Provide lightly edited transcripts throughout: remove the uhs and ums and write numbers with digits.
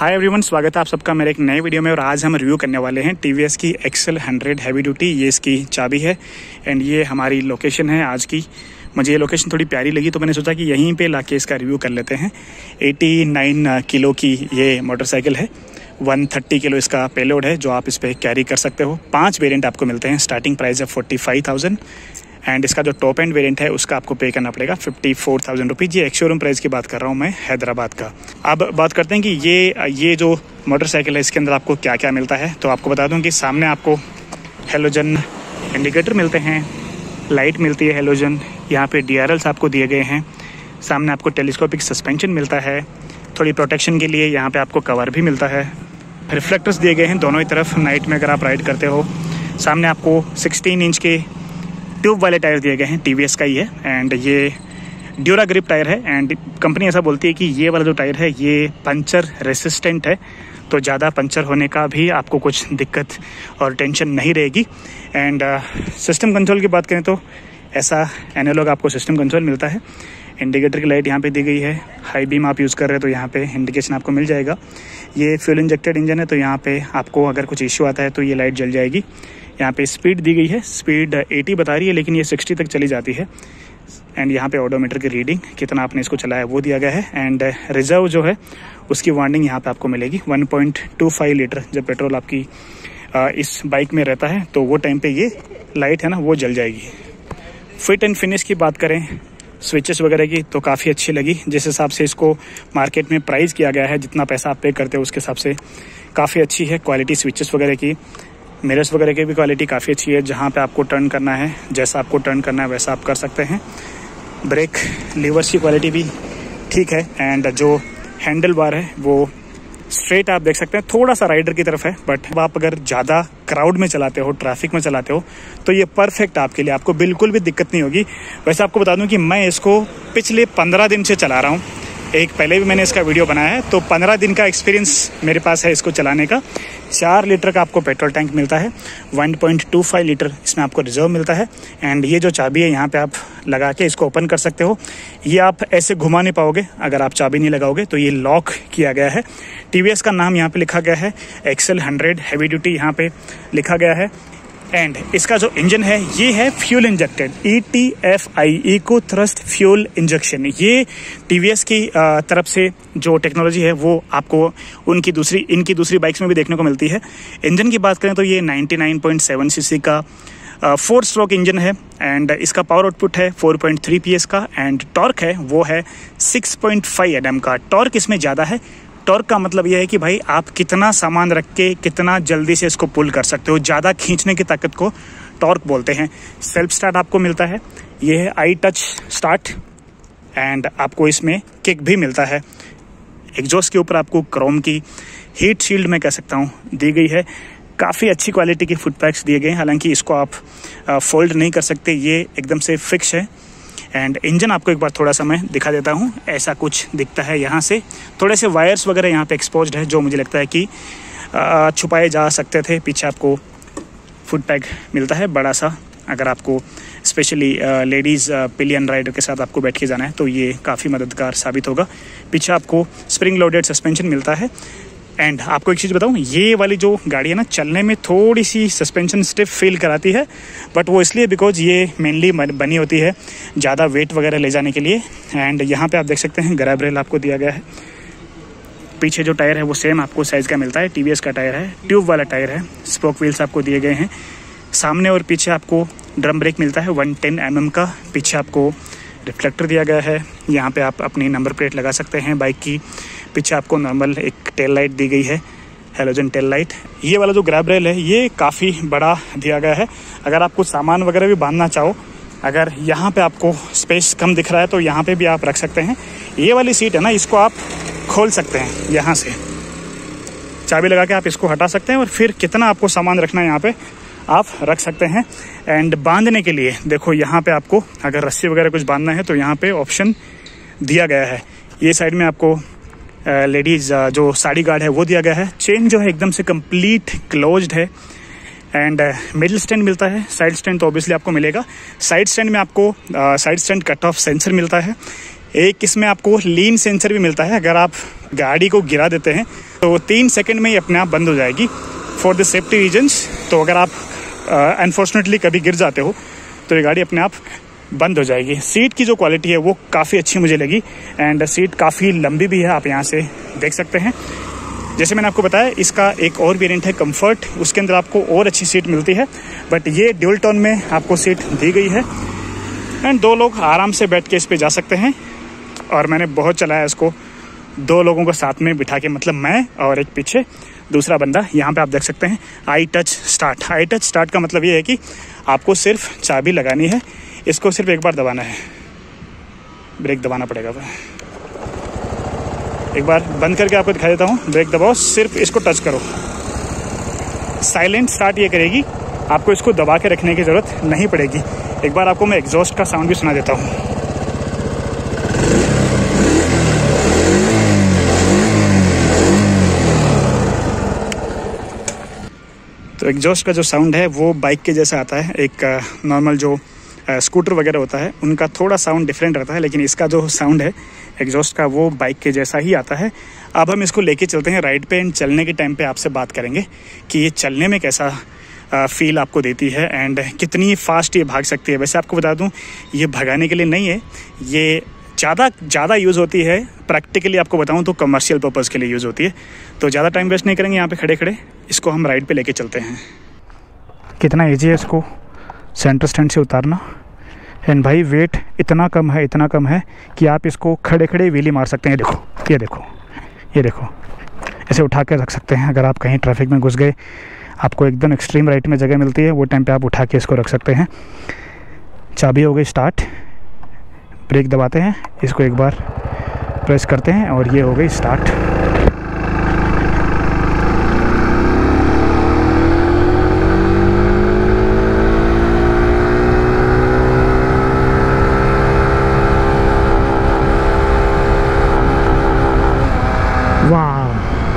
Hi everyone, स्वागत है आप सबका मेरे एक नए वीडियो में। और आज हम रिव्यू करने वाले हैं टीवीएस की एक्सेल 100 हैवी ड्यूटी। ये इसकी चाबी है एंड ये हमारी लोकेशन है आज की। मुझे ये लोकेशन थोड़ी प्यारी लगी तो मैंने सोचा कि यहीं पे लाके इसका रिव्यू कर लेते हैं। 89 किलो की ये मोटरसाइकिल है, 130 किलो इसका पेलोड है जो आप इस पर कैरी कर सकते हो। 5 वेरिएंट आपको मिलते हैं। स्टार्टिंग प्राइस है 45,000 एंड इसका जो टॉप एंड वेरिएंट है उसका आपको पे करना पड़ेगा 54,000 रुपीज़। ये एक शोरूम प्राइस की बात कर रहा हूँ मैं, हैदराबाद का। अब बात करते हैं कि ये जो मोटरसाइकिल है इसके अंदर आपको क्या क्या मिलता है। तो आपको बता दूं कि सामने आपको हेलोजन इंडिकेटर मिलते हैं, लाइट मिलती है हेलोजन, यहाँ पे DRLs आपको दिए गए हैं। सामने आपको टेलीस्कोपिक सस्पेंशन मिलता है, थोड़ी प्रोटेक्शन के लिए यहाँ पे आपको कवर भी मिलता है। रिफ्लेक्टर्स दिए गए हैं दोनों ही तरफ, नाइट में अगर आप राइड करते हो। सामने आपको 16 इंच के ट्यूब वाले टायर दिए गए हैं, TVS का ही है एंड ये ड्यूरा ग्रिप टायर है। एंड कंपनी ऐसा बोलती है कि ये वाला जो टायर है ये पंचर रेसिस्टेंट है, तो ज़्यादा पंचर होने का भी आपको कुछ दिक्कत और टेंशन नहीं रहेगी। एंड सिस्टम कंट्रोल की बात करें तो ऐसा एनालॉग आपको सिस्टम कंट्रोल मिलता है। इंडिकेटर की लाइट यहाँ पे दी गई है। हाई बीम आप यूज़ कर रहे हैं तो यहाँ पे इंडिकेशन आपको मिल जाएगा। ये फ्यूल इंजेक्टेड इंजन है तो यहाँ पे आपको अगर कुछ इश्यू आता है तो ये लाइट जल जाएगी। यहाँ पे स्पीड दी गई है, स्पीड 80 बता रही है लेकिन ये 60 तक चली जाती है। एंड यहाँ पे ओडोमीटर की रीडिंग कितना आपने इसको चलाया वो दिया गया है। एंड रिजर्व जो है उसकी वार्निंग यहाँ पे आपको मिलेगी। 1.25 लीटर जब पेट्रोल आपकी इस बाइक में रहता है तो वो टाइम पे ये लाइट है ना वो जल जाएगी। फिट एंड फिनिश की बात करें स्विचेस वगैरह की तो काफ़ी अच्छी लगी। जिस हिसाब से इसको मार्केट में प्राइस किया गया है, जितना पैसा आप पे करते हो उसके हिसाब से काफ़ी अच्छी है क्वालिटी स्विचेस वगैरह की। मिरर्स वगैरह की भी क्वालिटी काफ़ी अच्छी है। जहाँ पे आपको टर्न करना है, जैसा आपको टर्न करना है वैसा आप कर सकते हैं। ब्रेक लीवर्स की क्वालिटी भी ठीक है एंड जो हैंडल बार है वो स्ट्रेट आप देख सकते हैं, थोड़ा सा राइडर की तरफ है। बट आप अगर ज़्यादा क्राउड में चलाते हो, ट्रैफिक में चलाते हो तो ये परफेक्ट आपके लिए, आपको बिल्कुल भी दिक्कत नहीं होगी। वैसे आपको बता दूं कि मैं इसको पिछले 15 दिन से चला रहा हूँ। एक पहले भी मैंने इसका वीडियो बनाया है तो 15 दिन का एक्सपीरियंस मेरे पास है इसको चलाने का। 4 लीटर का आपको पेट्रोल टैंक मिलता है, 1.25 लीटर इसमें आपको रिजर्व मिलता है। एंड ये जो चाबी है यहाँ पे आप लगा के इसको ओपन कर सकते हो। ये आप ऐसे घुमा नहीं पाओगे अगर आप चाबी नहीं लगाओगे, तो ये लॉक किया गया है। TVS का नाम यहाँ पे लिखा गया है, एक्सेल 100 हैवी ड्यूटी यहाँ पे लिखा गया है। एंड इसका जो इंजन है ये है fuel injected, ETFI eco thrust fuel injection. ये TVS की तरफ से जो टेक्नोलॉजी है वो आपको इनकी दूसरी बाइक्स में भी देखने को मिलती है। इंजन की बात करें तो ये 99.7 सीसी का 4 स्ट्रोक इंजन है एंड इसका पावर आउटपुट है 4.3 PS का। एंड टॉर्क है वो है 6.5 Nm का। टॉर्क इसमें ज़्यादा है। टॉर्क का मतलब यह है कि भाई आप कितना सामान रख के कितना जल्दी से इसको पुल कर सकते हो, ज़्यादा खींचने की ताकत को टॉर्क बोलते हैं। सेल्फ स्टार्ट आपको मिलता है, ये है आई टच स्टार्ट एंड आपको इसमें किक भी मिलता है। एग्जॉस्ट के ऊपर आपको क्रोम की हीट शील्ड मैं कह सकता हूँ दी गई है। काफ़ी अच्छी क्वालिटी के फुट पैक्स दिए गए हैं, हालांकि इसको आप फोल्ड नहीं कर सकते, ये एकदम से फिक्स है। एंड इंजन आपको एक बार थोड़ा सा मैं दिखा देता हूँ, ऐसा कुछ दिखता है। यहाँ से थोड़े से वायर्स वगैरह यहाँ पे एक्सपोज्ड है जो मुझे लगता है कि छुपाए जा सकते थे। पीछे आपको फुट पैक मिलता है बड़ा सा, अगर आपको स्पेशली लेडीज़ पिलियन राइडर के साथ आपको बैठ के जाना है तो ये काफ़ी मददगार साबित होगा। पीछे आपको स्प्रिंग लोडेड सस्पेंशन मिलता है। एंड आपको एक चीज़ बताऊं, ये वाली जो गाड़ी है ना चलने में थोड़ी सी सस्पेंशन स्टिफ फील कराती है, बट वो इसलिए बिकॉज ये मेनली बनी होती है ज़्यादा वेट वगैरह ले जाने के लिए। एंड यहाँ पे आप देख सकते हैं ग्रैब रेल आपको दिया गया है। पीछे जो टायर है वो सेम आपको साइज़ का मिलता है, TVS का टायर है, ट्यूब वाला टायर है। स्पोक व्हील्स आपको दिए गए हैं। सामने और पीछे आपको ड्रम ब्रेक मिलता है 110 mm का। पीछे आपको रिफ्लेक्टर दिया गया है, यहाँ पे आप अपनी नंबर प्लेट लगा सकते हैं बाइक की। पीछे आपको नॉर्मल एक टेल लाइट दी गई है, हेलोजन टेल लाइट। ये वाला जो ग्रैब रेल है ये काफ़ी बड़ा दिया गया है। अगर आप कुछ सामान वगैरह भी बांधना चाहो, अगर यहाँ पे आपको स्पेस कम दिख रहा है तो यहाँ पे भी आप रख सकते हैं। ये वाली सीट है ना, इसको आप खोल सकते हैं, यहाँ से चाबी लगा के आप इसको हटा सकते हैं और फिर कितना आपको सामान रखना है यहाँ पे आप रख सकते हैं। एंड बांधने के लिए देखो यहाँ पे आपको अगर रस्सी वगैरह कुछ बांधना है तो यहाँ पे ऑप्शन दिया गया है। ये साइड में आपको लेडीज़ जो साड़ी गार्ड है वो दिया गया है। चेन जो है एकदम से कंप्लीट क्लोज्ड है। एंड मिडिल स्टैंड मिलता है, साइड स्टैंड तो ऑब्वियसली आपको मिलेगा। साइड स्टैंड में आपको side stand cut off sensor मिलता है। एक इसमें आपको लीन सेंसर भी मिलता है। अगर आप गाड़ी को गिरा देते हैं तो 3 सेकंड में ही अपने आप बंद हो जाएगी फॉर द सेफ्टी रीजन्स। तो अगर आप अनफॉर्चुनेटली कभी गिर जाते हो तो ये गाड़ी अपने आप बंद हो जाएगी। सीट की जो क्वालिटी है वो काफ़ी अच्छी मुझे लगी एंड सीट काफ़ी लंबी भी है, आप यहाँ से देख सकते हैं। जैसे मैंने आपको बताया इसका एक और वेरिएंट है कंफर्ट, उसके अंदर आपको और अच्छी सीट मिलती है, बट ये ड्यूल टोन में आपको सीट दी गई है एंड 2 लोग आराम से बैठ के इस पर जा सकते हैं। और मैंने बहुत चलाया इसको 2 लोगों को साथ में बिठा के, मतलब मैं और एक पीछे दूसरा बंदा। यहाँ पे आप देख सकते हैं I touch start. I touch start का मतलब ये है कि आपको सिर्फ चाबी लगानी है, इसको सिर्फ एक बार दबाना है, ब्रेक दबाना पड़ेगा। एक बार बंद करके आपको दिखा देता हूँ, ब्रेक दबाओ, सिर्फ इसको टच करो, साइलेंट स्टार्ट ये करेगी, आपको इसको दबा के रखने की ज़रूरत नहीं पड़ेगी। एक बार आपको मैं एग्जॉस्ट का साउंड भी सुना देता हूँ। तो एग्जॉस्ट का जो साउंड है वो बाइक के जैसा आता है। एक नॉर्मल जो स्कूटर वगैरह होता है उनका थोड़ा साउंड डिफरेंट रहता है, लेकिन इसका जो साउंड है एग्जॉस्ट का वो बाइक के जैसा ही आता है। अब हम इसको लेके चलते हैं राइड पे एंड चलने के टाइम पे आपसे बात करेंगे कि ये चलने में कैसा फील आपको देती है एंड कितनी फास्ट ये भाग सकती है। वैसे आपको बता दूं ये भगाने के लिए नहीं है, ये ज़्यादा यूज़ होती है प्रैक्टिकली। आपको बताऊं तो कमर्शियल पर्पज़ के लिए यूज़ होती है। तो ज़्यादा टाइम वेस्ट नहीं करेंगे यहाँ पे खड़े खड़े, इसको हम राइड पे लेके चलते हैं। कितना ईजी है इसको सेंटर स्टैंड से उतारना एंड भाई वेट इतना कम है कि आप इसको खड़े खड़े व्हीली मार सकते हैं। ये देखो ऐसे उठा के रख सकते हैं। अगर आप कहीं ट्रैफिक में घुस गए, आपको एकदम एक्सट्रीम राइट में जगह मिलती है, वो टाइम पे आप उठा के इसको रख सकते हैं। चाबी हो गई स्टार्ट, ब्रेक दबाते हैं, इसको एक बार प्रेस करते हैं और ये हो गई स्टार्ट। वाह!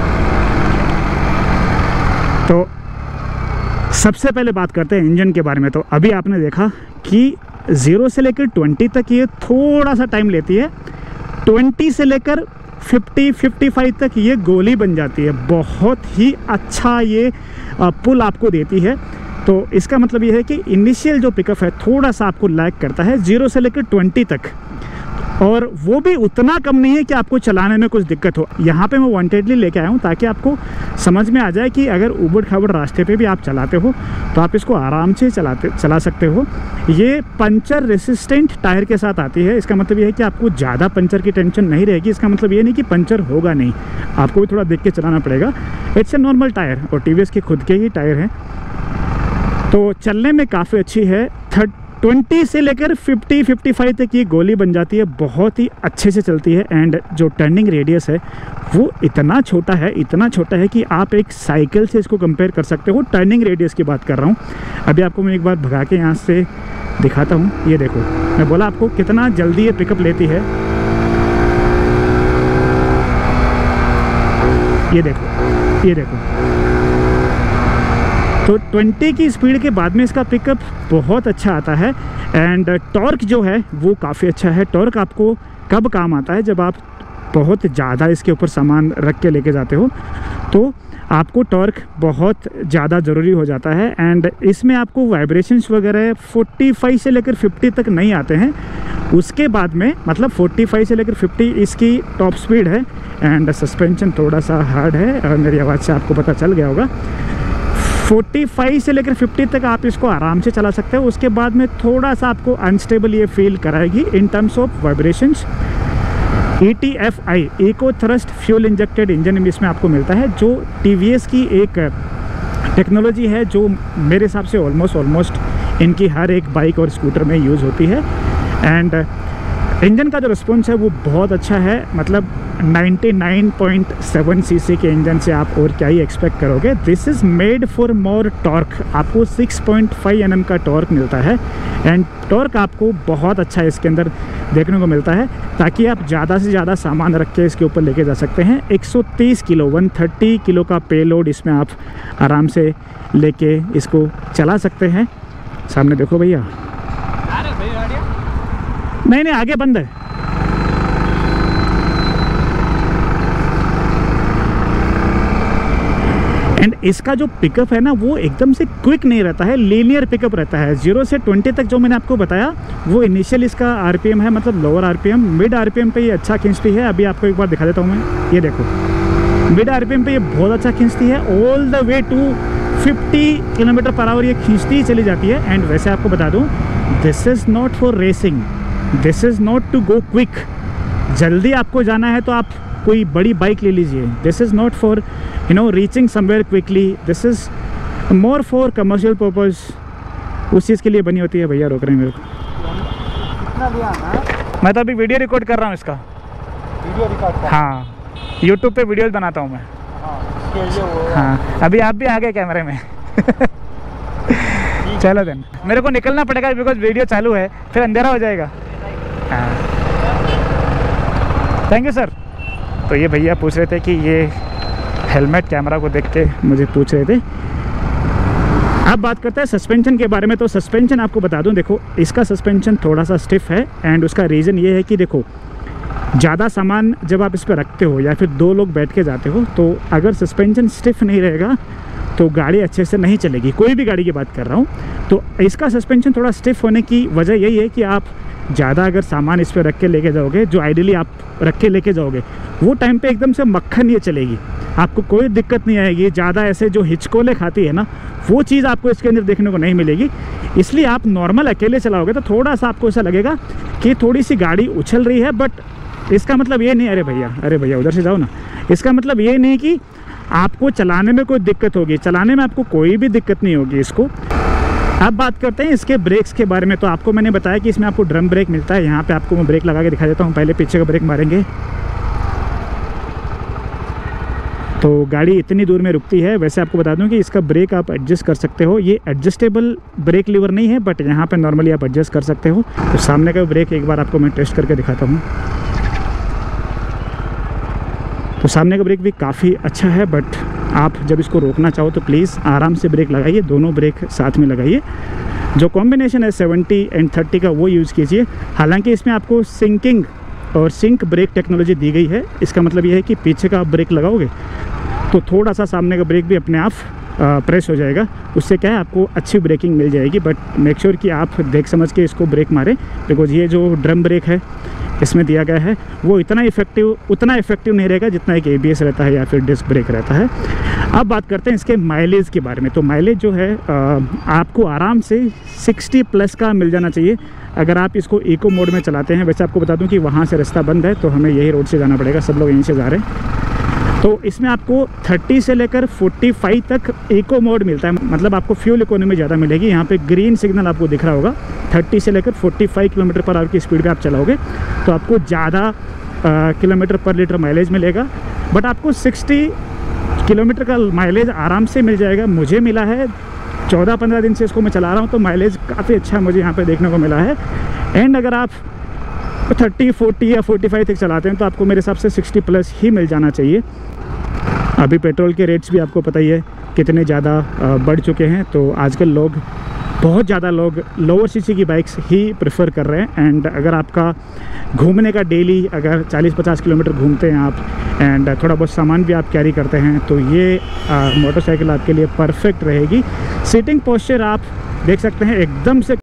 तो सबसे पहले बात करते हैं इंजन के बारे में। तो अभी आपने देखा कि 0 से लेकर 20 तक ये थोड़ा सा टाइम लेती है, 20 से लेकर 50-55 तक ये गोली बन जाती है। बहुत ही अच्छा ये पुल आपको देती है। तो इसका मतलब ये है कि इनिशियल जो पिकअप है थोड़ा सा आपको लैग करता है 0 से लेकर 20 तक, और वो भी उतना कम नहीं है कि आपको चलाने में कुछ दिक्कत हो। यहाँ पे मैं वांटेडली लेके आया हूँ ताकि आपको समझ में आ जाए कि अगर ऊबड़ खाबड़ रास्ते पे भी आप चलाते हो तो आप इसको आराम से चला सकते हो। ये पंचर रेसिस्टेंट टायर के साथ आती है। इसका मतलब ये है कि आपको ज़्यादा पंचर की टेंशन नहीं रहेगी। इसका मतलब ये नहीं कि पंचर होगा नहीं, आपको भी थोड़ा देख के चलाना पड़ेगा। इट्स ए नॉर्मल टायर और टीवीएस के खुद के ही टायर हैं, तो चलने में काफ़ी अच्छी है। 20 से लेकर 50-55 तक ये गोली बन जाती है, बहुत ही अच्छे से चलती है। एंड जो टर्निंग रेडियस है वो इतना छोटा है कि आप एक साइकिल से इसको कंपेयर कर सकते हो। टर्निंग रेडियस की बात कर रहा हूँ। अभी आपको मैं एक बार भगा के यहाँ से दिखाता हूँ। ये देखो, मैं बोला आपको कितना जल्दी ये पिकअप लेती है। ये देखो तो 20 की स्पीड के बाद में इसका पिकअप बहुत अच्छा आता है। एंड टॉर्क जो है वो काफ़ी अच्छा है। टॉर्क आपको कब काम आता है, जब आप बहुत ज़्यादा इसके ऊपर सामान रख के लेके जाते हो तो आपको टॉर्क बहुत ज़्यादा ज़रूरी हो जाता है। एंड इसमें आपको वाइब्रेशंस वगैरह 45 से लेकर 50 तक नहीं आते हैं। उसके बाद में मतलब 45 से लेकर 50 इसकी टॉप स्पीड है। एंड सस्पेंशन थोड़ा सा हार्ड है और मेरी आवाज़ से आपको पता चल गया होगा। 45 से लेकर 50 तक आप इसको आराम से चला सकते हो। उसके बाद में थोड़ा सा आपको अनस्टेबल ये फील कराएगी in terms of vibrations. ETFI eco thrust fuel injected engine इसमें आपको मिलता है, जो TVS की एक टेक्नोलॉजी है जो मेरे हिसाब से ऑलमोस्ट इनकी हर एक बाइक और स्कूटर में यूज़ होती है। एंड इंजन का जो रिस्पॉन्स है वो बहुत अच्छा है। मतलब 99.7 सीसी के इंजन से आप और क्या ही एक्सपेक्ट करोगे। This is made for more torque. आपको 6.5 Nm का टॉर्क मिलता है। एंड टॉर्क आपको बहुत अच्छा इसके अंदर देखने को मिलता है, ताकि आप ज़्यादा से ज़्यादा सामान रख के इसके ऊपर लेके जा सकते हैं। 130 किलो 130 किलो का पेलोड इसमें आप आराम से लेके इसको चला सकते हैं। सामने देखो भैया, नहीं आगे बंद है। एंड इसका जो पिकअप है ना वो एकदम से क्विक नहीं रहता है, लीनियर पिकअप रहता है। 0 से 20 तक जो मैंने आपको बताया वो इनिशियल इसका आरपीएम है, मतलब लोअर आरपीएम। मिड आरपीएम पे ये अच्छा खींचती है। अभी आपको एक बार दिखा देता हूँ मैं, ये देखो मिड आरपीएम पे ये बहुत अच्छा खींचती है। All the way to 50 kilometre per hour ये खींचती ही चली जाती है। एंड वैसे आपको बता दूँ, this is not for racing, this is not to go quick. जल्दी आपको जाना है तो आप कोई बड़ी बाइक ले लीजिए। This is not for reaching somewhere quickly, this is more for commercial purpose. उस चीज़ के लिए बनी होती है। भैया रोक रहे हैं मेरे को, मैं तो अभी वीडियो रिकॉर्ड कर रहा हूँ इसका। Video record? हाँ, यूट्यूब पे वीडियोज़ बनाता हूँ मैं। हाँ, अभी आप भी आ गए कैमरे में। चलो देन, मेरे को निकलना पड़ेगा बिकॉज वीडियो चालू है, फिर अंधेरा हो जाएगा। हाँ, थैंक यू सर। तो ये भैया पूछ रहे थे कि ये हेलमेट कैमरा को देख के मुझे पूछ रहे थे। अब बात करते हैं सस्पेंशन के बारे में। तो सस्पेंशन आपको बता दूं, देखो इसका सस्पेंशन थोड़ा सा स्टिफ है। एंड उसका रीज़न ये है कि देखो ज़्यादा सामान जब आप इस पर रखते हो या फिर 2 लोग बैठ के जाते हो, तो अगर सस्पेंशन स्टिफ नहीं रहेगा तो गाड़ी अच्छे से नहीं चलेगी। कोई भी गाड़ी की बात कर रहा हूँ। तो इसका सस्पेंशन थोड़ा स्टिफ होने की वजह यही है कि आप ज़्यादा अगर सामान इस पर रख के लेके जाओगे, जो आइडियली आप रख के लेके जाओगे, वो टाइम पे एकदम से मक्खन ये चलेगी, आपको कोई दिक्कत नहीं आएगी। ज़्यादा ऐसे जो हिचकोले खाती है ना, वो चीज़ आपको इसके अंदर देखने को नहीं मिलेगी। इसलिए आप नॉर्मल अकेले चलाओगे तो थोड़ा सा आपको ऐसा लगेगा कि थोड़ी सी गाड़ी उछल रही है। बट इसका मतलब ये नहीं, अरे भैया उधर से जाओ ना। इसका मतलब ये नहीं कि आपको चलाने में कोई दिक्कत होगी, चलाने में आपको कोई भी दिक्कत नहीं होगी इसको। अब बात करते हैं इसके ब्रेक्स के बारे में। तो आपको मैंने बताया कि इसमें आपको ड्रम ब्रेक मिलता है। यहाँ पे आपको मैं ब्रेक लगा के दिखा देता हूँ। पहले पीछे का ब्रेक मारेंगे तो गाड़ी इतनी दूर में रुकती है। वैसे आपको बता दूं कि इसका ब्रेक आप एडजस्ट कर सकते हो। ये एडजस्टेबल ब्रेक लीवर नहीं है, बट यहाँ पे नॉर्मली आप एडजस्ट कर सकते हो। तो सामने का ब्रेक एक बार आपको मैं टेस्ट करके दिखाता हूँ। तो सामने का ब्रेक भी काफ़ी अच्छा है, बट आप जब इसको रोकना चाहो तो प्लीज़ आराम से ब्रेक लगाइए, दोनों ब्रेक साथ में लगाइए। जो कॉम्बिनेशन है 70 एंड 30 का वो यूज़ कीजिए। हालांकि इसमें आपको सिंकिंग और सिंक ब्रेक टेक्नोलॉजी दी गई है। इसका मतलब ये है कि पीछे का आप ब्रेक लगाओगे तो थोड़ा सा सामने का ब्रेक भी अपने आप प्रेस हो जाएगा। उससे क्या है, आपको अच्छी ब्रेकिंग मिल जाएगी। बट मेक श्योर कि आप देख समझ के इसको ब्रेक मारें, बिकॉज ये जो ड्रम ब्रेक है इसमें दिया गया है वो उतना इफेक्टिव नहीं रहेगा जितना एक ABS रहता है या फिर डिस्क ब्रेक रहता है। अब बात करते हैं इसके माइलेज के बारे में। तो माइलेज जो है आपको आराम से 60 प्लस का मिल जाना चाहिए अगर आप इसको इको मोड में चलाते हैं। वैसे आपको बता दूं कि वहाँ से रास्ता बंद है तो हमें यही रोड से जाना पड़ेगा, सब लोग यहीं से जा रहे हैं। तो इसमें आपको 30 से लेकर 45 तक इको मोड मिलता है, मतलब आपको फ्यूल इकोनॉमी ज़्यादा मिलेगी। यहाँ पे ग्रीन सिग्नल आपको दिख रहा होगा। 30 से लेकर 45 किलोमीटर पर आवर की स्पीड पे आप चलाओगे तो आपको ज़्यादा किलोमीटर पर लीटर माइलेज मिलेगा। बट आपको 60 किलोमीटर का माइलेज आराम से मिल जाएगा। मुझे मिला है, 14-15 दिन से इसको मैं चला रहा हूँ तो माइलेज काफ़ी अच्छा मुझे यहाँ पे देखने को मिला है। एंड अगर आप 30, 40 या 45 तक चलाते हैं तो आपको मेरे हिसाब से 60 प्लस ही मिल जाना चाहिए। अभी पेट्रोल के रेट्स भी आपको पता ही है कितने ज़्यादा बढ़ चुके हैं। तो आजकल बहुत ज़्यादा लोग लोअर सीसी की बाइक्स ही प्रेफर कर रहे हैं। एंड अगर आपका घूमने का डेली अगर 40-50 किलोमीटर घूमते हैं आप एंड थोड़ा बहुत सामान भी आप कैरी करते हैं तो ये मोटरसाइकिल आपके लिए परफेक्ट रहेगी। सीटिंग पोस्चर आप देख सकते हैं एकदम से